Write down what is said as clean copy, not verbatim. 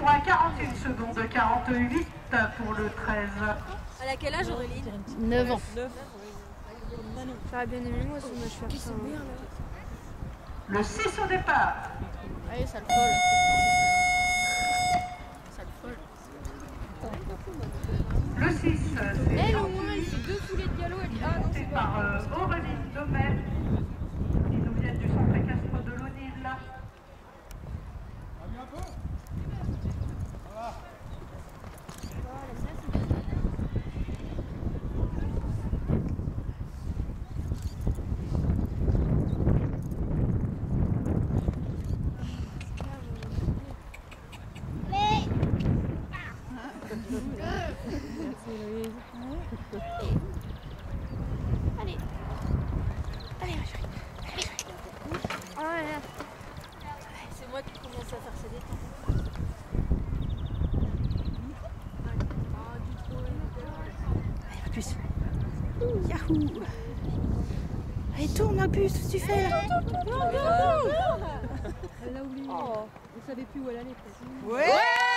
points 41 secondes, 48 pour le 13. Elle a quel âge Aurélie? 9 ans. J'aurais bien aimé moi si je fais ça. Le 6 au départ. Allez, ça le folle. Ça le folle. Le 6, c'est Elle au moins elle fait 2 foulées de galop, elle dit ah non c'est par Aurélie Domet. Ils nous viennent du centre équestre de l'Odile. Allez. Allez, ma chérie. Oh là là. C'est moi qui commence à faire ses détentes. Allez, plus. Yahoo! Allez, tourne, ma puce, qu'est-ce que tu fais là? Elle l'a oublié. Elle savait plus où elle allait. Ouais!